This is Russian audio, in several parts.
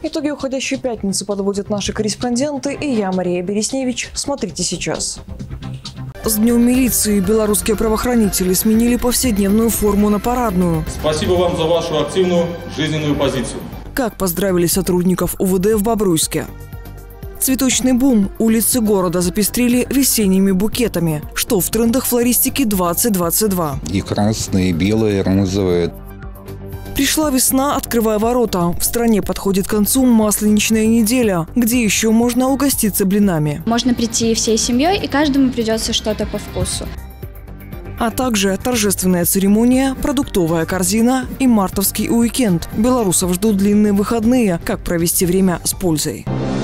Итоги уходящей пятницы подводят наши корреспонденты, и я, Мария Бересневич. Смотрите сейчас. С Днем милиции белорусские правоохранители сменили повседневную форму на парадную. Спасибо вам за вашу активную жизненную позицию. Как поздравили сотрудников УВД в Бобруйске. Цветочный бум. Улицы города запестрили весенними букетами. Что в трендах флористики 2022? И красные, и белые, и розовые. Пришла весна, открывая ворота. В стране подходит к концу масленичная неделя, где еще можно угоститься блинами. Можно прийти всей семьей, и каждому придется что-то по вкусу. А также торжественная церемония, продуктовая корзина и мартовский уикенд. Белорусов ждут длинные выходные. Как провести время с пользой?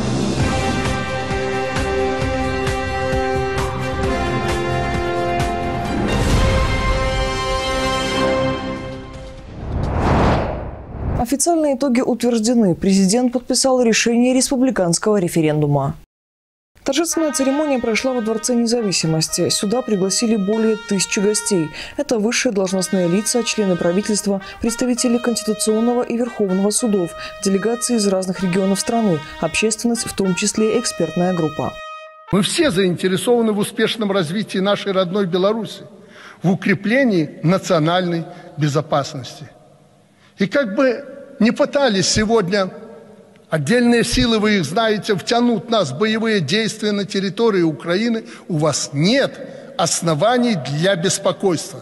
Официальные итоги утверждены. Президент подписал решение республиканского референдума. Торжественная церемония прошла во Дворце независимости. Сюда пригласили более 1000 гостей. Это высшие должностные лица, члены правительства, представители Конституционного и Верховного судов, делегации из разных регионов страны, общественность, в том числе экспертная группа. Мы все заинтересованы в успешном развитии нашей родной Беларуси, в укреплении национальной безопасности. И как бы не пытались сегодня отдельные силы, вы их знаете, втянуть нас в боевые действия на территории Украины, у вас нет оснований для беспокойства.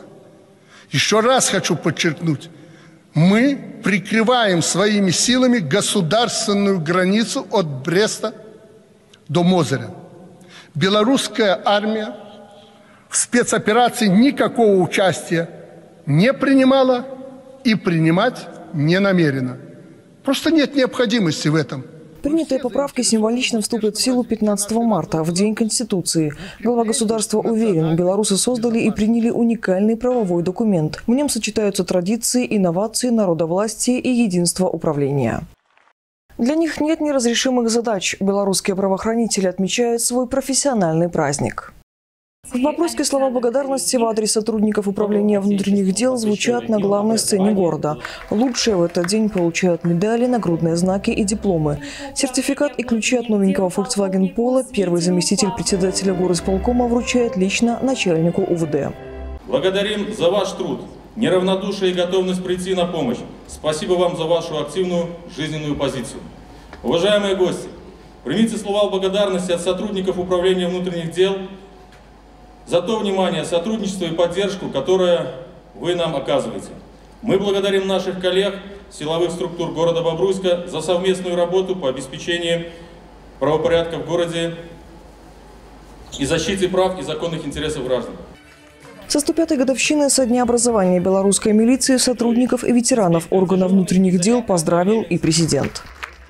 Еще раз хочу подчеркнуть, мы прикрываем своими силами государственную границу от Бреста до Мозыря. Белорусская армия в спецоперации никакого участия не принимала и принимать не намерена. Просто нет необходимости в этом. Принятые поправки символично вступят в силу 15 марта, в День Конституции. Глава государства уверен, белорусы создали и приняли уникальный правовой документ. В нем сочетаются традиции, инновации, народовластие и единство управления. Для них нет неразрешимых задач. Белорусские правоохранители отмечают свой профессиональный праздник. В Бобруйске слова благодарности в адрес сотрудников управления внутренних дел звучат на главной сцене города. Лучшие в этот день получают медали, нагрудные знаки и дипломы. Сертификат и ключи от новенького Volkswagen Polo первый заместитель председателя горисполкома вручает лично начальнику УВД. Благодарим за ваш труд, неравнодушие и готовность прийти на помощь. Спасибо вам за вашу активную жизненную позицию. Уважаемые гости, примите слова благодарности от сотрудников управления внутренних дел за то внимание, сотрудничество и поддержку, которое вы нам оказываете. Мы благодарим наших коллег силовых структур города Бобруйска за совместную работу по обеспечению правопорядка в городе и защите прав и законных интересов граждан. Со 105-й годовщины со дня образования белорусской милиции сотрудников и ветеранов органов внутренних дел поздравил и президент.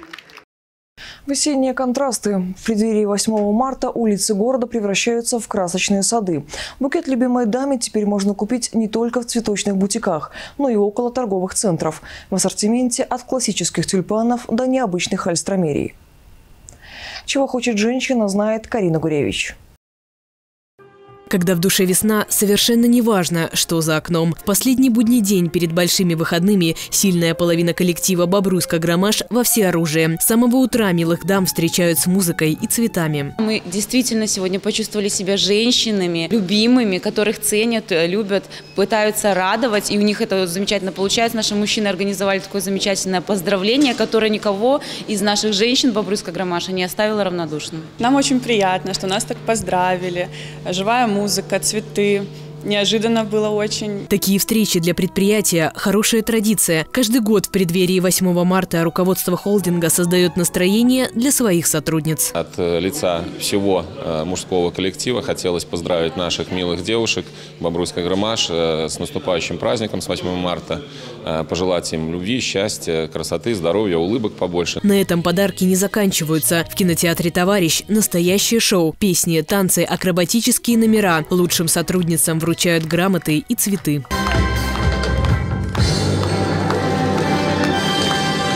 Весенние контрасты. В преддверии 8 марта улицы города превращаются в красочные сады. Букет любимой даме теперь можно купить не только в цветочных бутиках, но и около торговых центров. В ассортименте от классических тюльпанов до необычных альстромерий. Чего хочет женщина, знает Карина Гуревич. Когда в душе весна, совершенно не важно, что за окном. В последний будний день перед большими выходными сильная половина коллектива «Бобруйска Громаш» во всеоружии. С самого утра милых дам встречают с музыкой и цветами. Мы действительно сегодня почувствовали себя женщинами, любимыми, которых ценят, любят, пытаются радовать. И у них это замечательно получается. Наши мужчины организовали такое замечательное поздравление, которое никого из наших женщин «Бобруйска Громаша» не оставило равнодушным. Нам очень приятно, что нас так поздравили. Живая музыка, цветы. Неожиданно было очень. Такие встречи для предприятия – хорошая традиция. Каждый год в преддверии 8 марта руководство холдинга создает настроение для своих сотрудниц. От лица всего мужского коллектива хотелось поздравить наших милых девушек Бобруйска Громаш с наступающим праздником, с 8 марта. Пожелать им любви, счастья, красоты, здоровья, улыбок побольше. На этом подарки не заканчиваются. В кинотеатре «Товарищ» настоящее шоу. Песни, танцы, акробатические номера. Лучшим сотрудницам вручают грамоты и цветы.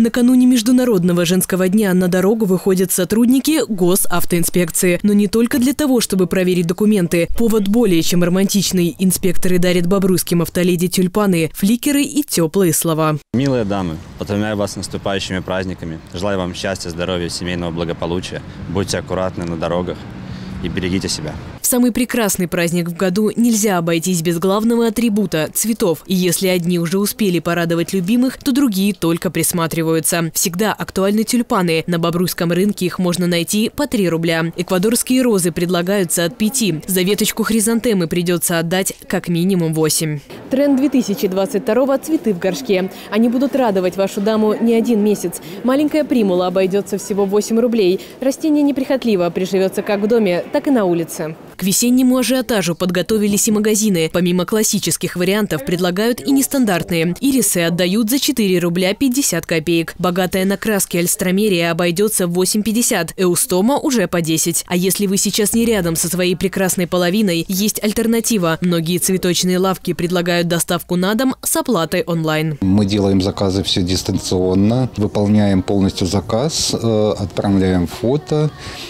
Накануне Международного женского дня на дорогу выходят сотрудники госавтоинспекции. Но не только для того, чтобы проверить документы. Повод более чем романтичный. Инспекторы дарят бобруйским автоледи тюльпаны, фликеры и теплые слова. Милые дамы, поздравляю вас с наступающими праздниками. Желаю вам счастья, здоровья, семейного благополучия. Будьте аккуратны на дорогах и берегите себя. В самый прекрасный праздник в году нельзя обойтись без главного атрибута – цветов. И если одни уже успели порадовать любимых, то другие только присматриваются. Всегда актуальны тюльпаны. На бобруйском рынке их можно найти по 3 рубля. Эквадорские розы предлагаются от 5. За веточку хризантемы придется отдать как минимум 8. Тренд 2022-го – цветы в горшке. Они будут радовать вашу даму не 1 месяц. Маленькая примула обойдется всего 8 рублей. Растение неприхотливо, приживется как в доме, так и на улице. К весеннему ажиотажу подготовились и магазины. Помимо классических вариантов предлагают и нестандартные. Ирисы отдают за 4 рубля 50 копеек. Богатая на краски альстромерия обойдется в 8,50. Эустома уже по 10. А если вы сейчас не рядом со своей прекрасной половиной, есть альтернатива. Многие цветочные лавки предлагают доставку на дом с оплатой онлайн. Мы делаем заказы все дистанционно, выполняем полностью заказ, отправляем фото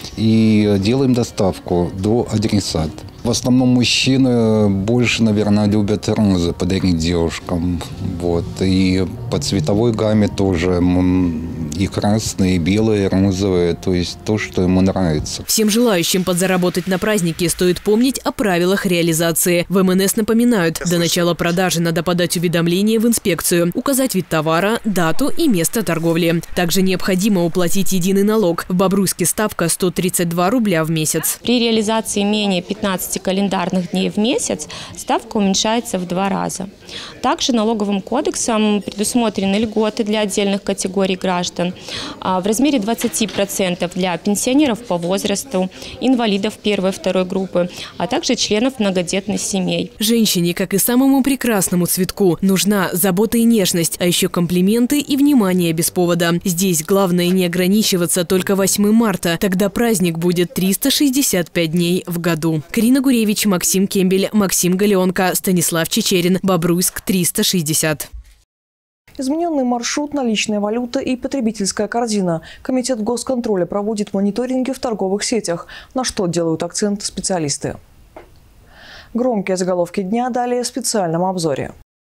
и делаем доставку до адресата. В основном мужчины больше, наверное, любят розы подарить девушкам. Вот. И по цветовой гамме тоже и красные, и белые, и розовые. То есть то, что ему нравится. Всем желающим подзаработать на празднике стоит помнить о правилах реализации. В МНС напоминают, до начала продажи надо подать уведомление в инспекцию, указать вид товара, дату и место торговли. Также необходимо уплатить единый налог. В Бобруйске ставка 132 рубля в месяц. При реализации менее 15 календарных дней в месяц ставка уменьшается в 2 раза. Также налоговым кодексом предусмотрены льготы для отдельных категорий граждан в размере 20% для пенсионеров по возрасту, инвалидов 1 и 2 группы, а также членов многодетных семей. Женщине, как и самому прекрасному цветку, нужна забота и нежность, а еще комплименты и внимание без повода. Здесь главное не ограничиваться только 8 марта, тогда праздник будет 365 дней в году. Карина Гуревич, Максим Кембель, Максим Галеонко, Станислав Чечерин, Бобруйск 360. Измененный маршрут, наличная валюта и потребительская корзина. Комитет госконтроля проводит мониторинги в торговых сетях. На что делают акцент специалисты? Громкие заголовки дня далее в специальном обзоре.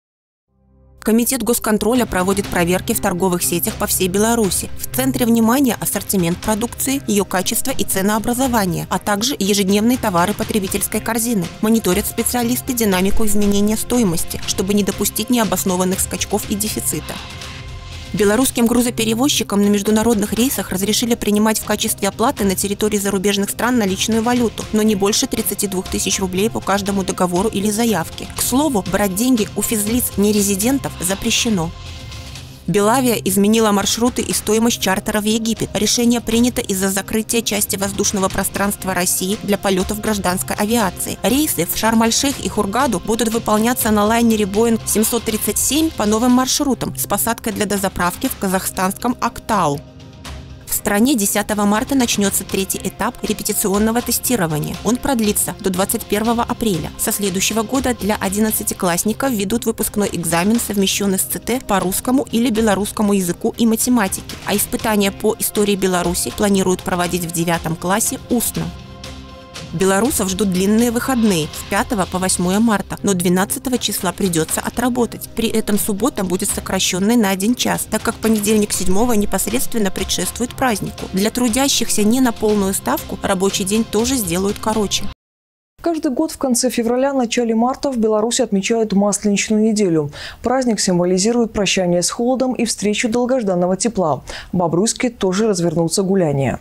Комитет госконтроля проводит проверки в торговых сетях по всей Беларуси. В центре внимания ассортимент продукции, ее качество и ценообразование, а также ежедневные товары потребительской корзины. Мониторят специалисты динамику изменения стоимости, чтобы не допустить необоснованных скачков и дефицита. Белорусским грузоперевозчикам на международных рейсах разрешили принимать в качестве оплаты на территории зарубежных стран наличную валюту, но не больше 32 тысяч рублей по каждому договору или заявке. К слову, брать деньги у физлиц нерезидентов запрещено. Белавия изменила маршруты и стоимость чартера в Египет. Решение принято из-за закрытия части воздушного пространства России для полетов гражданской авиации. Рейсы в Шарм-аль-Шейх и Хургаду будут выполняться на лайнере Boeing 737 по новым маршрутам с посадкой для дозаправки в казахстанском Актау. В стране 10 марта начнется 3-й этап репетиционного тестирования. Он продлится до 21 апреля. Со следующего года для 11-классников ведут выпускной экзамен, совмещенный с ЦТ по русскому или белорусскому языку и математике. А испытания по истории Беларуси планируют проводить в 9 классе устно. Белорусов ждут длинные выходные с 5 по 8 марта, но 12 числа придется отработать. При этом суббота будет сокращенной на 1 час, так как понедельник 7 непосредственно предшествует празднику. Для трудящихся не на полную ставку рабочий день тоже сделают короче. Каждый год в конце февраля, начале марта в Беларуси отмечают Масленичную неделю. Праздник символизирует прощание с холодом и встречу долгожданного тепла. В Бобруйске тоже развернутся гуляния.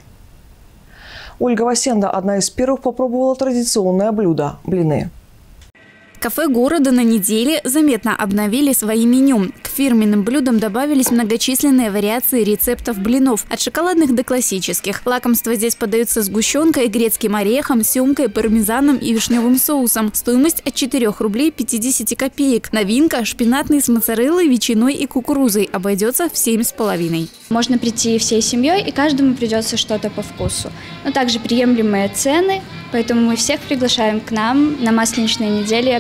Ольга Васенда, одна из первых, попробовала традиционное блюдо – блины. Кафе города на неделе заметно обновили свои меню. К фирменным блюдам добавились многочисленные вариации рецептов блинов, от шоколадных до классических. Лакомства здесь подаются сгущенкой, грецким орехом, семгой, пармезаном и вишневым соусом. Стоимость от 4 рублей 50 копеек. Новинка – шпинатный с моцареллой, ветчиной и кукурузой. Обойдется в 7,5. Можно прийти всей семьей, и каждому придется что-то по вкусу. Но также приемлемые цены, поэтому мы всех приглашаем к нам на Масленичные недели.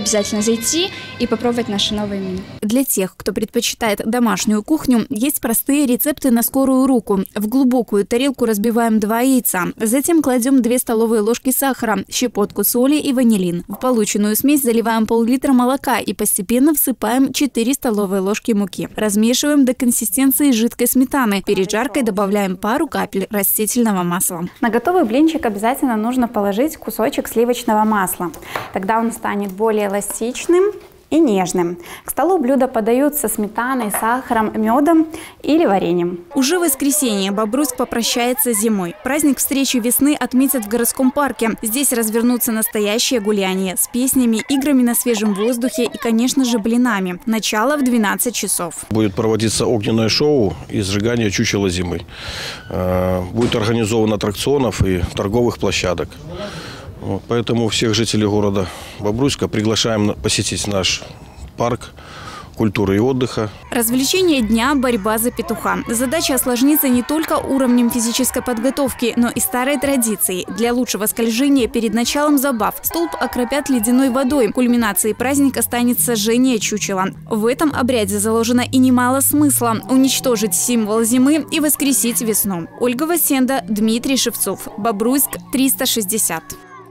обязательно зайти и попробовать наши новые меню. Для тех, кто предпочитает домашнюю кухню, есть простые рецепты на скорую руку. В глубокую тарелку разбиваем 2 яйца. Затем кладем 2 столовые ложки сахара, щепотку соли и ванилин. В полученную смесь заливаем пол-литра молока и постепенно всыпаем 4 столовые ложки муки. Размешиваем до консистенции жидкой сметаны. Перед жаркой добавляем пару капель растительного масла. На готовый блинчик обязательно нужно положить кусочек сливочного масла. Тогда он станет более эластичным и нежным. К столу блюда подаются сметаной, сахаром, медом или вареньем. Уже в воскресенье Бобруйск попрощается с зимой. Праздник встречи весны отметят в городском парке. Здесь развернутся настоящее гуляние с песнями, играми на свежем воздухе и, конечно же, блинами. Начало в 12 часов. Будет проводиться огненное шоу и сжигание чучела зимы. Будет организован аттракционов и торговых площадок. Поэтому всех жителей города Бобруйска приглашаем посетить наш парк культуры и отдыха. Развлечение дня – борьба за петуха. Задача осложнится не только уровнем физической подготовки, но и старой традицией. Для лучшего скольжения перед началом забав столб окропят ледяной водой. Кульминацией праздника станет сожжение чучела. В этом обряде заложено и немало смысла – уничтожить символ зимы и воскресить весну. Ольга Васенда, Дмитрий Шевцов. Бобруйск, 360.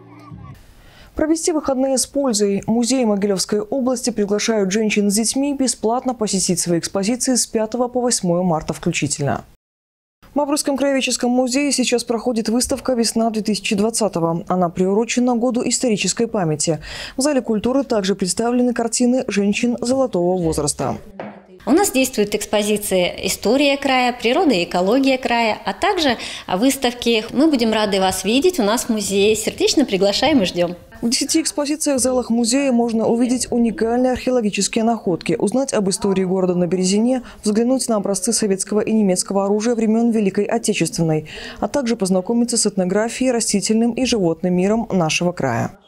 Провести выходные с пользой. Музеи Могилевской области приглашают женщин с детьми бесплатно посетить свои экспозиции с 5 по 8 марта включительно. В Бобруйском краеведческом музее сейчас проходит выставка «Весна-2020». Она приурочена году исторической памяти. В зале культуры также представлены картины женщин золотого возраста. У нас действует экспозиция «История края», «Природа и экология края», а также выставки. Мы будем рады вас видеть у нас в музее. Сердечно приглашаем и ждем. В 10 экспозициях в залах музея можно увидеть уникальные археологические находки, узнать об истории города на Березине, взглянуть на образцы советского и немецкого оружия времен Великой Отечественной, а также познакомиться с этнографией, растительным и животным миром нашего края.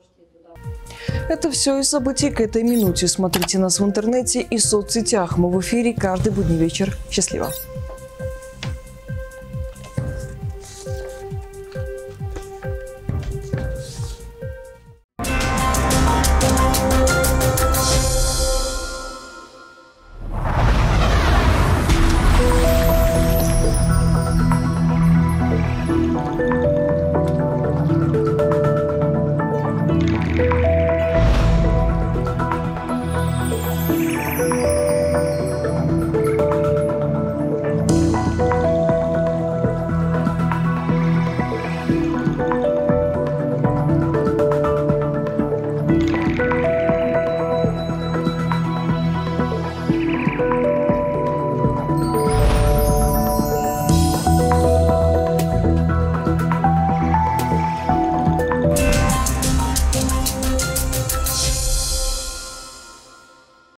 Это все из событий к этой минуте. Смотрите нас в интернете и соцсетях. Мы в эфире каждый будний вечер. Счастливо!